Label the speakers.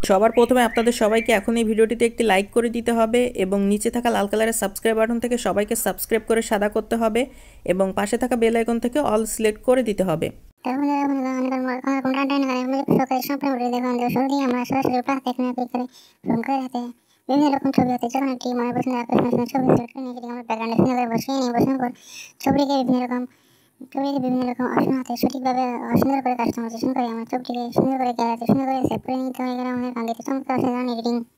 Speaker 1: সবার প্রথমে আপনাদের সবাইকে এখন এই ভিডিওটিতে একটি লাইক করে দিতে হবে এবং নিচে থাকা লাল কালারের সাবস্ক্রাইব বাটন থেকে সবাইকে সাবস্ক্রাইব করে সাদা করতে হবে এবং পাশে থাকা বেল আইকন থেকে অল সিলেক্ট করে দিতে হবে।
Speaker 2: বিভিন্ন রকম ছবি হতে যখন একটি মনে পছন্দের আকর্ষণীয় ছবি সিলেক্ট করে নিয়ে আমরা ব্যাকগ্রাউন্ডে সুন্দর করে বসিয়ে নিই। বসানোর পর ছবিটিকে বিভিন্ন রকম অপশন হাতে সঠিকভাবে সুন্দর করে কাস্টমাইজেশন করে আমরা ছবিটিকে সুন্দর করে গ্যালারিতে সুন্দর করে সেভ করে নিতে হয়। আমাদের কাঙ্ক্ষিত চমৎকার এডিটিং